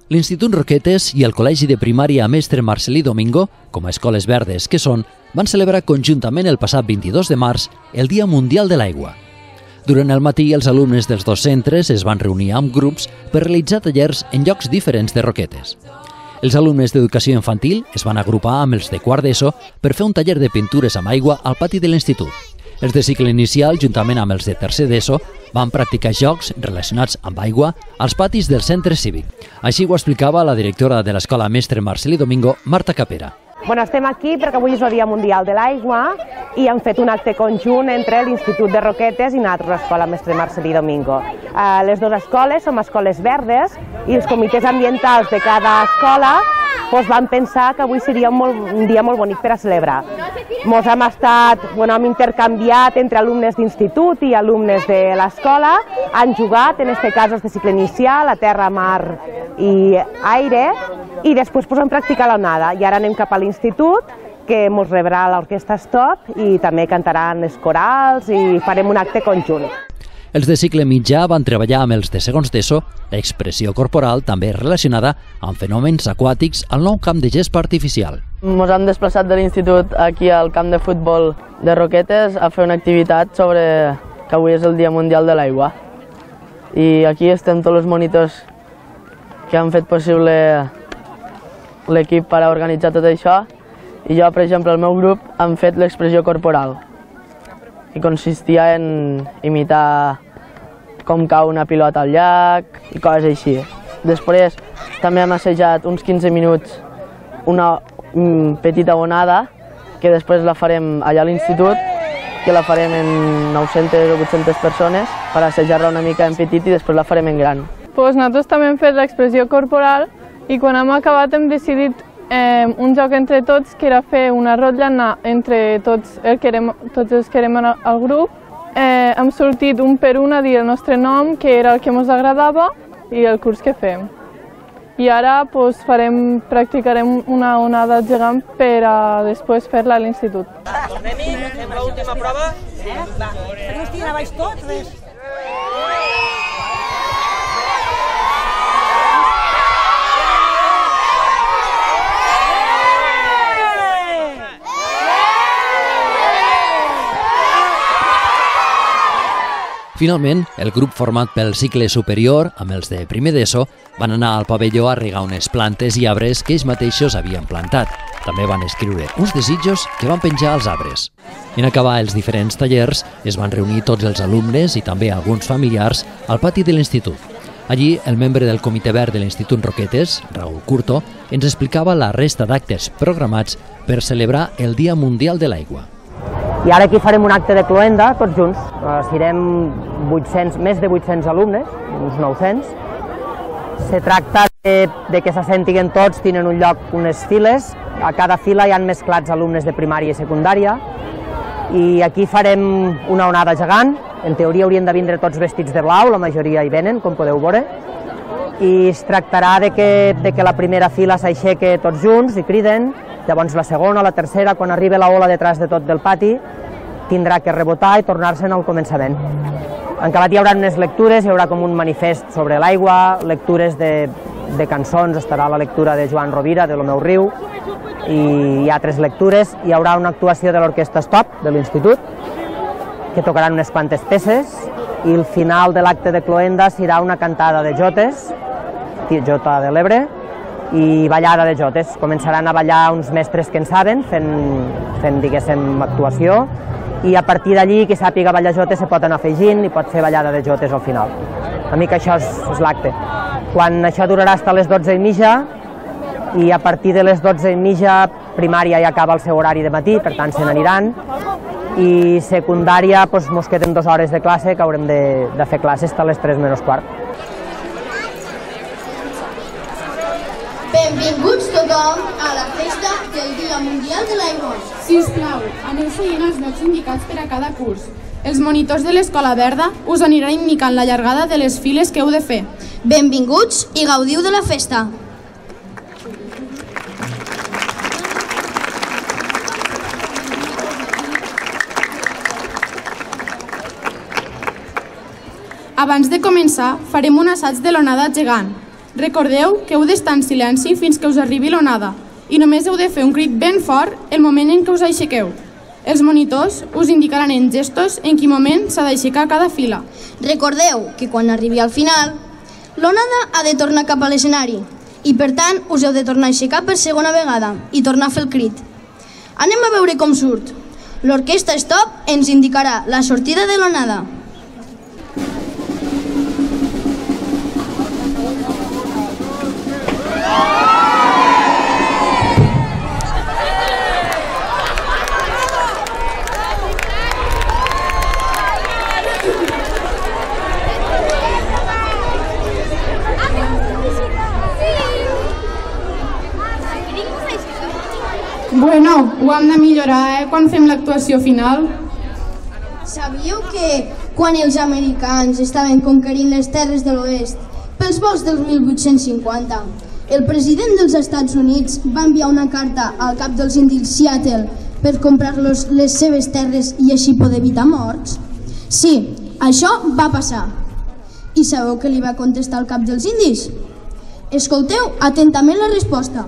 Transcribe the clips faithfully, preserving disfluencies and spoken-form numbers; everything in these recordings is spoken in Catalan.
L'Institut Roquetes i el Col·legi de Primària Mestre Marcelí Domingo, com a escoles verdes que són, van celebrar conjuntament el passat vint-i-dos de març el Dia Mundial de l'Aigua. Durant el matí, els alumnes dels dos centres es van reunir amb grups per realitzar tallers en llocs diferents de Roquetes. Els alumnes d'educació infantil es van agrupar amb els de quart d'ESO per fer un taller de pintures amb aigua al pati de l'institut. Els de cicle inicial, juntament amb els de tercer d'ESO, van practicar jocs relacionats amb aigua als patis del centre cívic. Així ho explicava la directora de l'Escola Mestre Marcelí Domingo, Marta Capera. Bueno, estem aquí perquè avui és el Dia Mundial de l'Aigua i hem fet un acte conjunt entre l'Institut de Roquetes i nosaltres, l'Escola Mestre Marcelí Domingo. Eh, les dues escoles som escoles verdes i els comitès ambientals de cada escola doncs, van pensar que avui seria un, molt, un dia molt bonic per a celebrar. Ens hem estat, bueno, hem intercanviat entre alumnes d'institut i alumnes de l'escola, han jugat, en aquest cas de cicle inicial, a terra, mar i aire, i després pues, hem practicat l'onada. I ara anem cap a l'institut, que ens rebrà l'orquestra Stop i també cantaran les corals i farem un acte conjunt. Els de cicle mitjà van treballar amb els de segons d'ESO l'expressió corporal també relacionada amb fenòmens aquàtics al nou camp de gespa artificial. Ens hem desplaçat de l'institut aquí al camp de futbol de Roquetes a fer una activitat sobre que avui és el Dia Mundial de l'Aigua. I aquí estem tots els monitors que han fet possible l'equip per a organitzar tot això. I jo, per exemple, el meu grup hem fet l'expressió corporal i consistia en imitar com cau una pilota al llac i coses així. Després també hem assajat uns quinze minuts una petita onada que després la farem allà a l'institut, que la farem en nou-centes o vuit-centes persones per assajar-la una mica en petit i després la farem en gran. Pues nosaltres també hem fet l'expressió corporal i quan hem acabat hem decidit Eh, un joc entre tots que era fer una rotlla entre tots, el que érem, tots els que érem al grup. Eh, hem sortit un per un a dir el nostre nom, que era el que ens agradava, i el curs que fem. I ara pues, farem, practicarem una onada gegant per a després fer-la a l'institut. Tornem-hi, fem l'última prova. Va, no estiguen a baix tot, res. Finalment, el grup format pel cicle superior, amb els de primer d'ESO, van anar al pavelló a regar unes plantes i arbres que ells mateixos havien plantat. També van escriure uns desitjos que van penjar als arbres. En acabar els diferents tallers, es van reunir tots els alumnes i també alguns familiars al pati de l'institut. Allí, el membre del Comitè Verd de l'Institut Roquetes, Raúl Curto, ens explicava la resta d'actes programats per celebrar el Dia Mundial de l'Aigua. I ara aquí farem un acte de cloenda, tots junts. Serem vuit-cents, més de vuit-cents alumnes, uns nou-cents. Se tracta de, de que s'assentiguen tots, tenen un lloc, unes files. A cada fila hi ha mesclats alumnes de primària i secundària. I aquí farem una onada gegant. En teoria haurien de vindre tots vestits de blau, la majoria hi venen, com podeu veure. I es tractarà de que, de que la primera fila s'aixeque tots junts i criden. Llavors la segona, la tercera, quan arribi la ola detrás de tot del pati, tindrà que rebotar i tornar-se'n al començament. En acabat hi haurà unes lectures, hi haurà com un manifest sobre l'aigua, lectures de, de cançons, estarà la lectura de Joan Rovira, de Lo meu riu, i hi ha tres lectures. Hi haurà una actuació de l'orquestra Stop, de l'institut, que tocaran unes quantes peces, i el final de l'acte de cloenda serà una cantada de jotes, Jota de l'Ebre, i ballada de jotes. Començaran a ballar uns mestres que en saben, fent, fent diguéssim, actuació, i a partir d'allí, qui sàpiga ballar jotes se pot anar afegint i pot fer ballada de jotes al final. Una mica això és, és l'acte. Quan això durarà fins a les dotze i mitja, i a partir de les dotze i mitja primària ja acaba el seu horari de matí, per tant se n'aniran, i secundària doncs, mos queden dues hores de classe que haurem de, de fer classes fins a les tres menys quart. Benvinguts tothom a la festa del Dia Mundial de l'Aigua. Si us plau, aneu seguint els llocs indicats per a cada curs. Els monitors de l'Escola Verda us aniran indicant la llargada de les files que heu de fer. Benvinguts i gaudiu de la festa. Abans de començar, farem un assaig de l'onada gegant. Recordeu que heu d'estar en silenci fins que us arribi l'onada i només heu de fer un crit ben fort el moment en què us aixequeu. Els monitors us indicaran en gestos en quin moment s'ha d'aixecar cada fila. Recordeu que quan arribi al final, l'onada ha de tornar cap a l'escenari i per tant us heu de tornar a aixecar per segona vegada i tornar a fer el crit. Anem a veure com surt. L'orquestra Stop ens indicarà la sortida de l'onada. Bueno, ho hem de millorar, eh, quan fem l'actuació final. Sabíeu que quan els americans estaven conquerint les terres de l'oest pels vols del mil vuit-cents cinquanta, el president dels Estats Units va enviar una carta al cap dels indis Seattle per comprar-los les seves terres i així poder evitar morts? Sí, això va passar. I sabeu què li va contestar el cap dels indis? Escolteu atentament la resposta.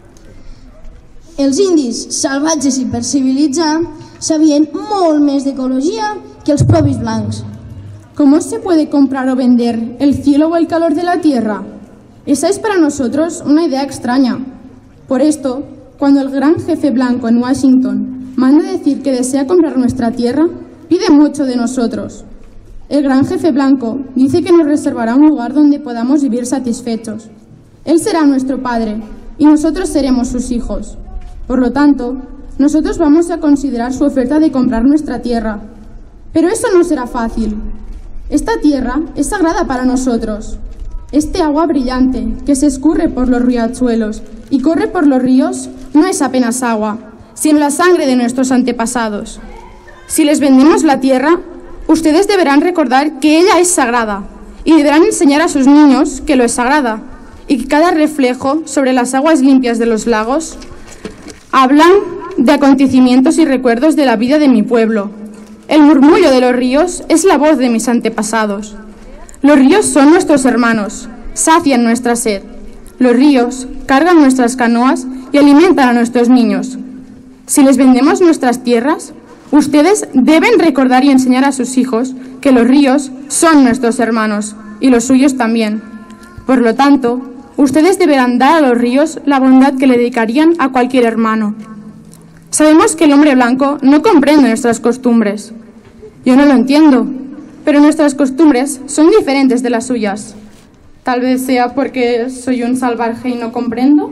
Els indis, salvatges i per civilitzar, sabien molt més d'ecologia que els propis blancs. ¿Cómo se puede comprar o vender el cielo o el calor de la tierra? Esa es para nosotros una idea extraña. Por esto, cuando el gran jefe blanco en Washington manda decir que desea comprar nuestra tierra, pide mucho de nosotros. El gran jefe blanco dice que nos reservará un lugar donde podamos vivir satisfechos. Él será nuestro padre y nosotros seremos sus hijos. Por lo tanto, nosotros vamos a considerar su oferta de comprar nuestra tierra. Pero eso no será fácil. Esta tierra es sagrada para nosotros. Este agua brillante que se escurre por los riachuelos y corre por los ríos no es apenas agua, sino la sangre de nuestros antepasados. Si les vendemos la tierra, ustedes deberán recordar que ella es sagrada y deberán enseñar a sus niños que lo es sagrada y que cada reflejo sobre las aguas limpias de los lagos hablan de acontecimientos y recuerdos de la vida de mi pueblo. El murmullo de los ríos es la voz de mis antepasados. Los ríos son nuestros hermanos, sacian nuestra sed. Los ríos cargan nuestras canoas y alimentan a nuestros niños. Si les vendemos nuestras tierras, ustedes deben recordar y enseñar a sus hijos que los ríos son nuestros hermanos y los suyos también. Por lo tanto, ustedes deberán dar a los ríos la bondad que le dedicarían a cualquier hermano. Sabemos que el hombre blanco no comprende nuestras costumbres. Yo no lo entiendo, pero nuestras costumbres son diferentes de las suyas. Tal vez sea porque soy un salvaje y no comprendo.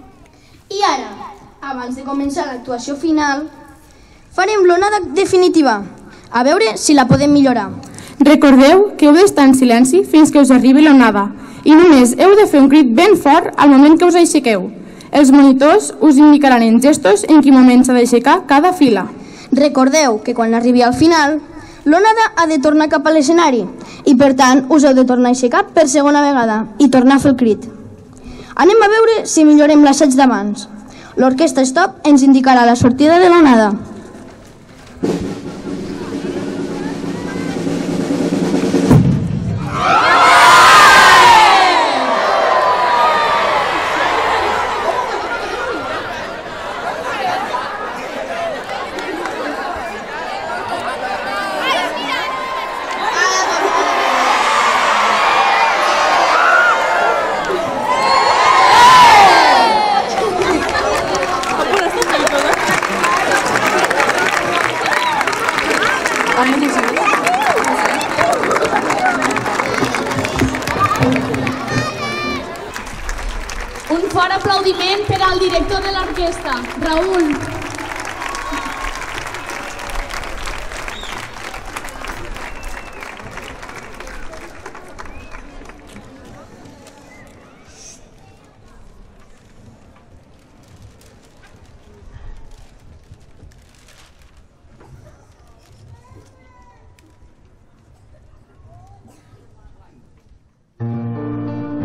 I ara, abans de començar l'actuació final, farem l'onada definitiva, a veure si la podem millorar. Recordeu que heu d'estar en silenci fins que us arribi l'onada i només heu de fer un crit ben fort al moment que us aixequeu. Els monitors us indicaran en gestos en quin moment s'ha d'aixecar cada fila. Recordeu que quan arribi al final, l'onada ha de tornar cap a l'escenari i per tant us heu de tornar a aixecar per segona vegada i tornar a fer el crit. Anem a veure si millorem l'assaig d'abans. L'orquestra Stop ens indicarà la sortida de l'onada. Un fort aplaudiment per al director de l'orquestra, Raül.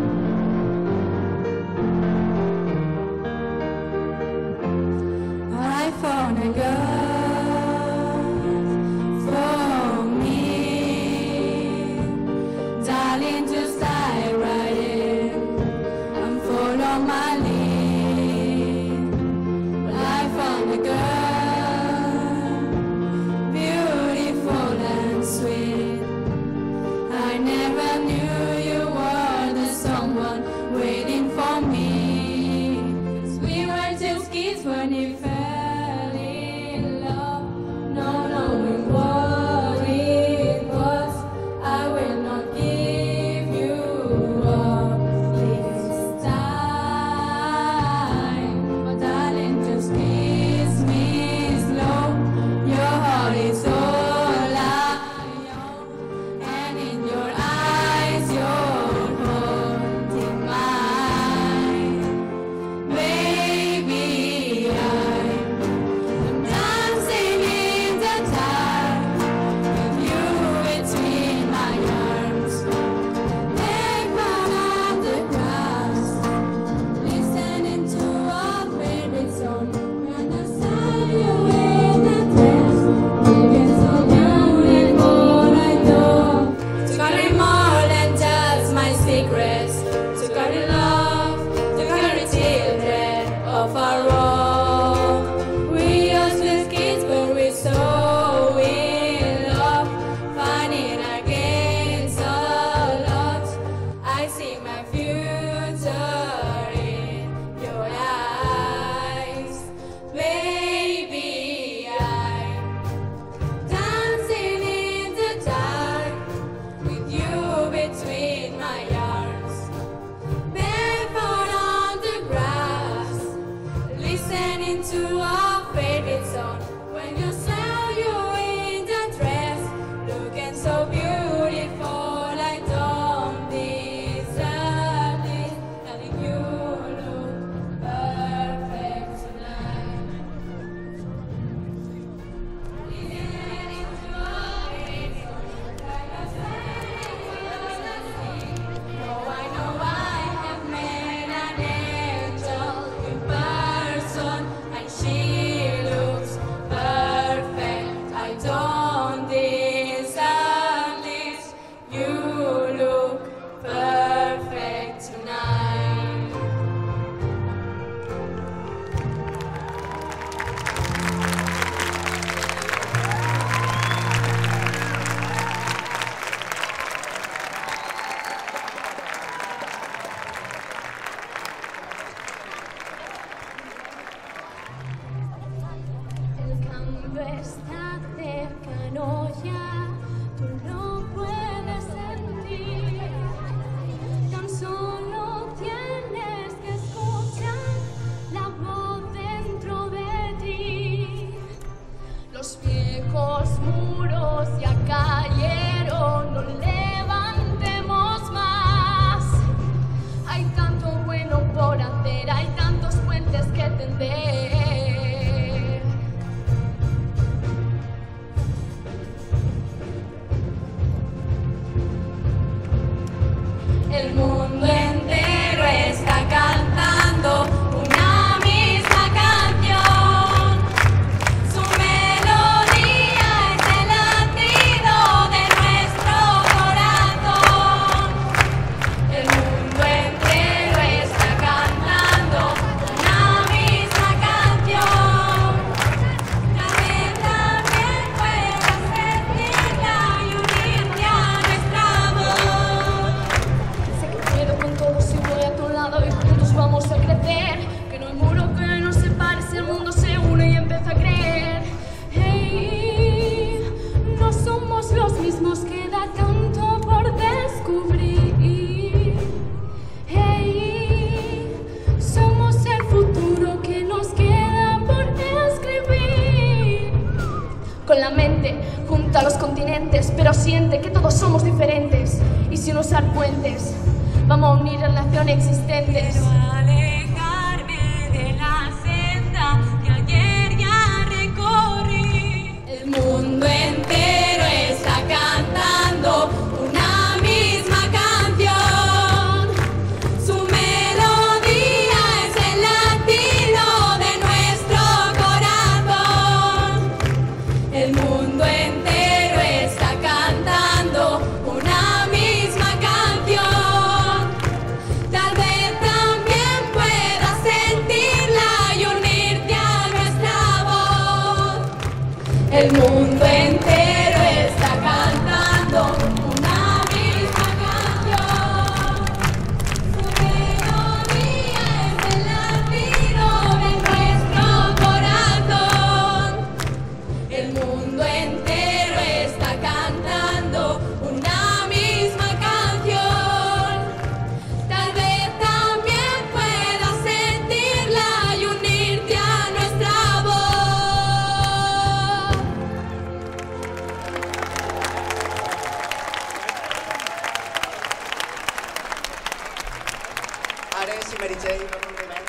I from my lips. Well, I found a girl, beautiful and sweet. I never knew you were the someone waiting for me. 'Cause we were just kids when we fell in love, not knowing what it was. I will not give you up this time, but darling, just kiss me slow. Your heart is all I own, and in your eyes you're holding mine. Baby, I'm dancing in the dark with you between my arms. Barefoot on the grass, listening to our favorite song. When I saw you in the dress, looking so beautiful, I thought to carry more than just my secrets, to carry love, to carry children of our own. We are just kids, but we're so in love, fighting against all odds. I see my future in your eyes, baby. I'm dancing in the dark with you between my arms, barefoot on the grass, listening to our favorite song. When you saw you in the dress, looking so beautiful, I don't deserve this. Darling, you look perfect tonight. Listening to our favorite song. When I say no, I know I have met an angel in person, and she looks perfect. I don't deserve this. You look perfect tonight. El cambio está cercano ya, tú lo puedes sentir. Tan solo tienes que escuchar la voz dentro de ti. Los viejos muros ya cayeron, no levantemos más. Hay tanto bueno por hacer, hay tantos puentes que tender. El mundo entero está cantando una misma canción. Su melodía es el latido de nuestro corazón. El mundo entero está cantando una misma canción. Tal vez también puedas sentirla y unirte a nuestra voz. Sé que puedo con todo si voy a tu lado y juntos vamos a crecer. Que no hay muro que nos separe si el mundo se une y empieza a creer. Hey, no somos los mismos, queda tanto por descubrir. Hey, somos el futuro que nos queda por escribir. Con la mente junta los continentes, pero siente que todos somos diferentes. Y sin usar puentes, vamos a unir relaciones existentes. Quiero alejarme de la senda que ayer ya recorrí. El mundo entero está cantando una misma canción. Su melodía es el latido de nuestro corazón. El mundo entero está cantando una misma canción. Tal vez también puedas Meritxell, un aplaudiment.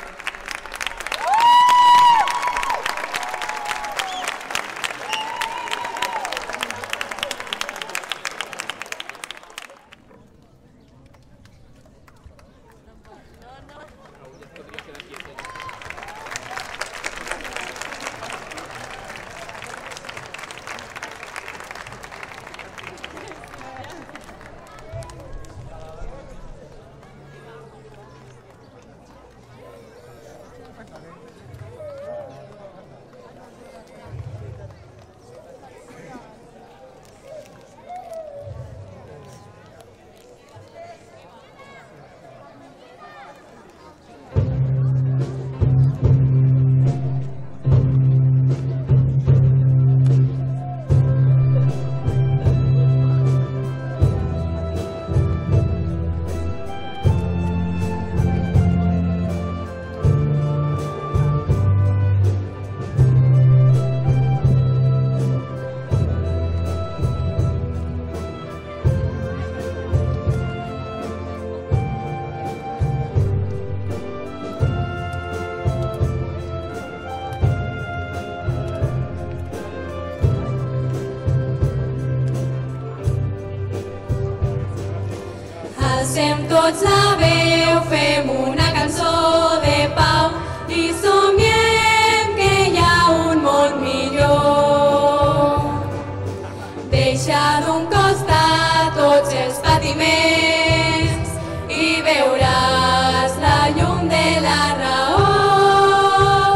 Alcem tots la veu, fem una cançó de pau i somiem que hi ha un món millor. Deixa d'un costat tots els patiments i veuràs la llum de la raó.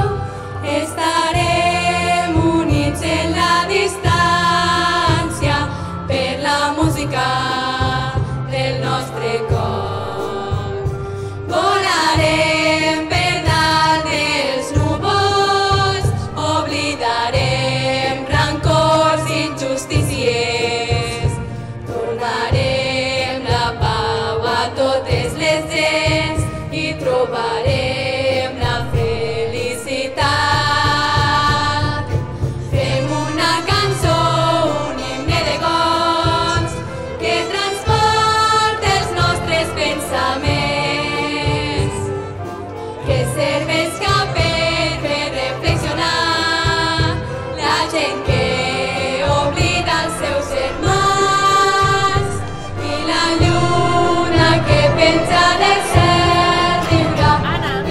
Estarem units en la distància per la música del nostre cor. Volarem per dalt dels núvols, oblidarem rancors i injustícies. Tornarem la pau a totes les gents i trobarem la felicitat. Fem una cançó, un himne de goig que transporta els nostres pensaments, que serveixca per fer reflexionar la gent que oblida els seus germans i la lluna que penja del cel riurà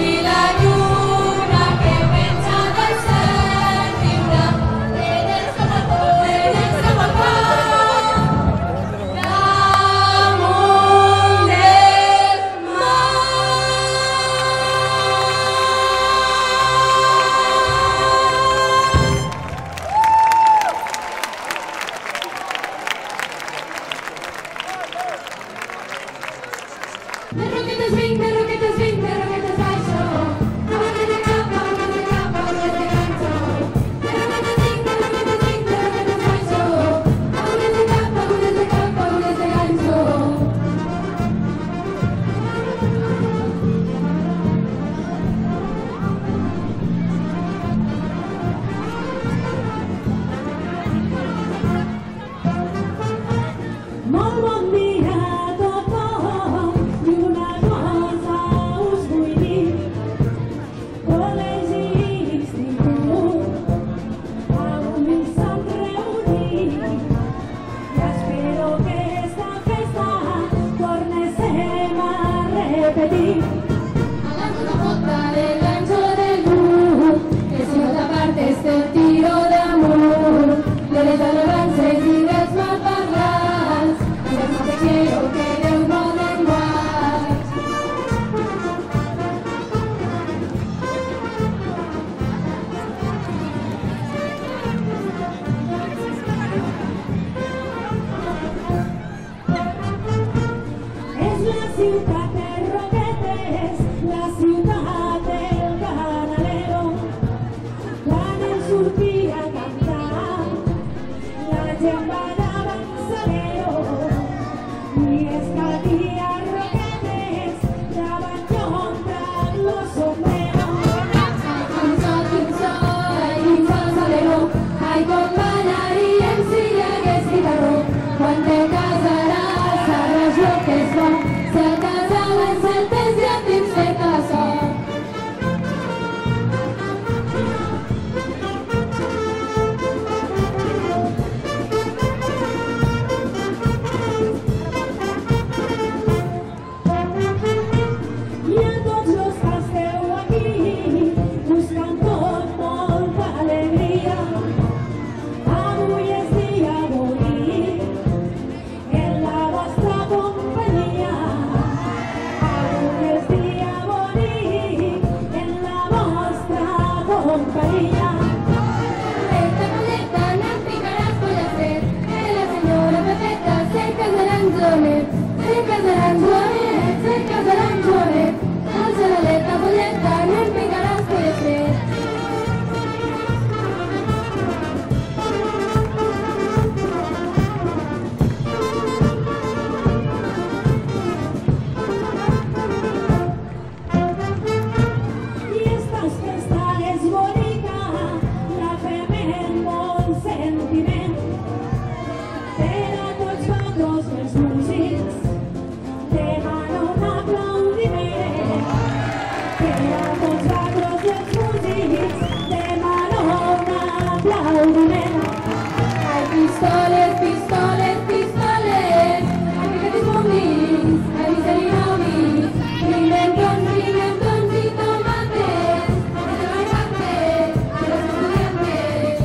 Pistoles, pistoles, pistoles, aquests moments, avisen i nomis, pimentons, pimentons i tomates, de la gente, de los estudiantes.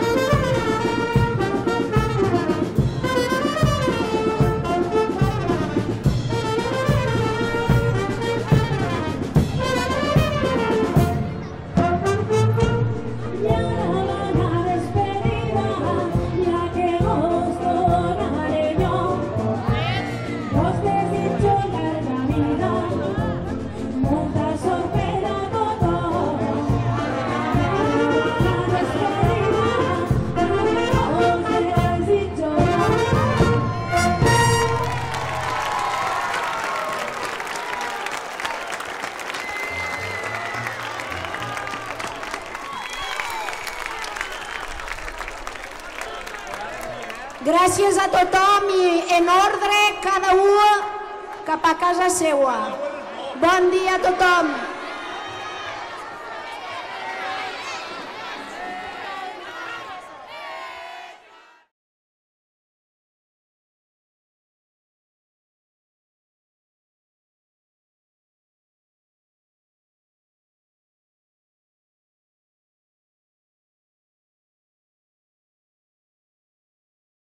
Gràcies a tothom i en ordre, cada u cap a casa seua. Bon dia a tothom.